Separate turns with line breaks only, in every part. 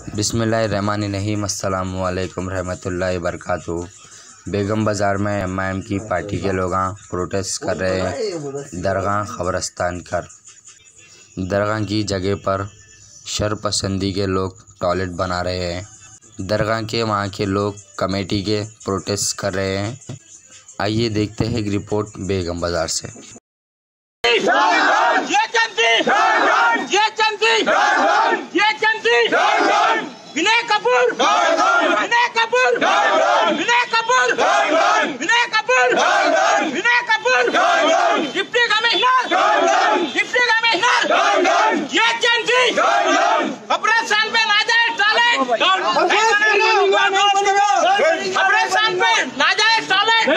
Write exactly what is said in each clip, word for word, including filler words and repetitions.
बिस्मिल्लाहिर्रहमानिर्रहीम अस्सलामु अलैकुम रहमतुल्लाहि बरकातुहू। बेगम बाज़ार में एम आई एम की पार्टी के लोग प्रोटेस्ट कर रहे हैं। दरगाह ख़बरस्तान कर दरगाह की जगह पर शरपसंदी के लोग टॉयलेट बना रहे हैं। दरगाह के वहाँ के लोग कमेटी के प्रोटेस्ट कर रहे हैं। आइए देखते हैं एक रिपोर्ट बेगम बाज़ार से।
ये चंदी, ये चंदी, ये Chandi, Vinay Kapoor, Vinay Kapoor, Vinay Kapoor, Vinay Kapoor, Vinay Kapoor, deputy commissioner, deputy commissioner, ये चंदी, ऑपरेशन पे नाजायज टॉयलेट, ऑपरेशन पे नाजायज टॉयलेट।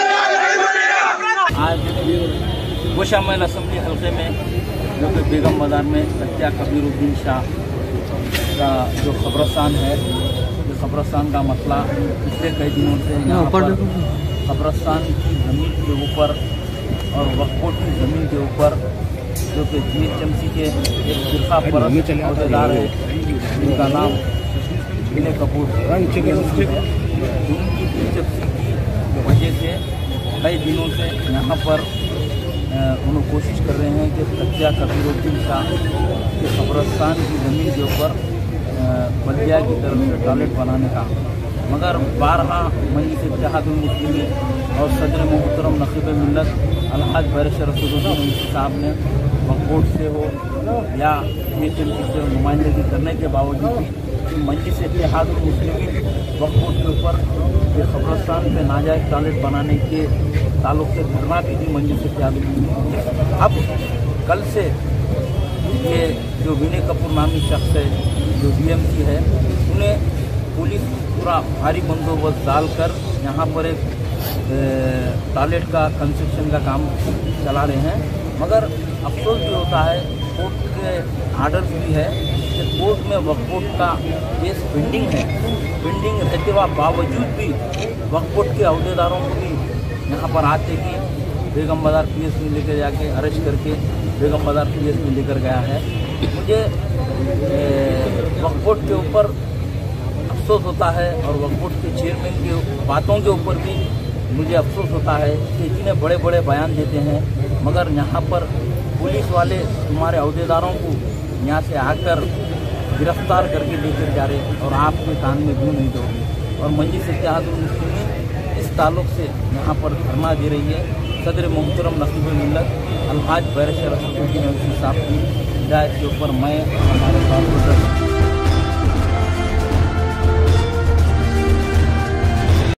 गोशामैल असम्बली हल्के में जो कि बेगम बाज़ार में सत्या कबीरुद्दीन शाह का जो कब्रस्तान है, जो कब्रस्तान का मसला पिछले कई दिनों से यहाँ पर कब्रस्तान की ज़मीन के ऊपर और वक्फ बोर्ड की ज़मीन के ऊपर जो कि जी एच एम सी के एक फिरका परस्त अहदेदार है जिनका नाम विनय कपूर है, उनकी दिलचस्पी की वजह से कई दिनों से यहाँ पर उन्होंने कोशिश कर रहे हैं कि सत्या कबीरुद्दीन शाह के कब्रस्तान की ज़मीन के ऊपर बल्दिया की तरफ से टॉयलेट बनाने का, मगर बारहा मजलिस इत्तेहादुल मुस्लिमीन और सदर मोहतरम नक़ीब मिल्लत अलहाज बैरिस्टर असदुद्दीन साहब ने वक्फ बोर्ड से हो या जी एच एम सी से नुमाइंदगी करने के बावजूद भी मजलिस इत्तेहादुल मुस्लिमीन वक्फ बोर्ड के ऊपर ये कब्रस्तान पे नाजायज़ टॉयलेट बनाने के ताल्लुक से धरना भी दी मजलिस इत्तेहादुल मुस्लिमीन। अब कल से ये जो विनय कपूर नामी शख्स है जो डी एम सी है, उन्हें पुलिस पूरा भारी बंदोबस्त डालकर यहाँ पर एक टॉयलेट का कंस्ट्रक्शन का काम चला रहे हैं। मगर अफसोस भी होता है, कोर्ट के आर्डर्स भी है कि कोर्ट में वक्फ बोर्ड का केस पेंडिंग है। पेंडिंग रहते हुआ बावजूद भी वक्फ बोर्ड के अहदेदारों को भी यहाँ पर आते कि बेगम बाज़ार पी एस में लेकर जाके अरेस्ट करके बेगम बाज़ार पी एस में लेकर गया है। मुझे वक्फ बोर्ड के ऊपर अफसोस होता है और वक्फ बोर्ड के चेयरमैन की बातों के ऊपर भी मुझे अफसोस होता है कि जिन्हें बड़े बड़े बयान देते हैं, मगर यहाँ पर पुलिस वाले हमारे अहदेदारों को यहाँ से आकर गिरफ्तार करके लेकर जा रहे और आपके कान में जू नहीं दोगे। और मजलिस इत्तेहादुल मुस्लिमीन इस ताल्लुक से यहाँ पर धरना दे रही है। सदर मोहतरम नक़ीब मिल्लत अलहाज बैरिस्टर असदुद्दीन साहब की हिदायत के ऊपर मैं हमारे साथ